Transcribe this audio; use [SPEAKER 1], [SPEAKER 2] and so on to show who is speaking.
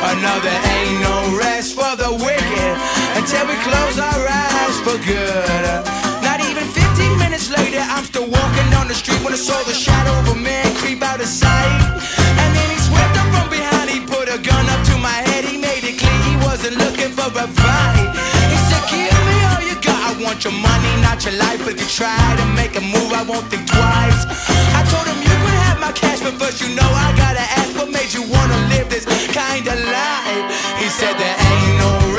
[SPEAKER 1] No, there ain't no rest for the wicked until we close our eyes for good. Not even 15 minutes later, I'm still walking down the street when I saw the shadow of a man creep out of sight. And then he swept up from behind, he put a gun up to my head, he made it clear he wasn't looking for a fight. He said, give me all you got, I want your money, not your life. If you try to make a move, I won't think twice. I told him you could have my cash, but first you know I gotta ask, what made you wanna live this kind of life? He said there ain't no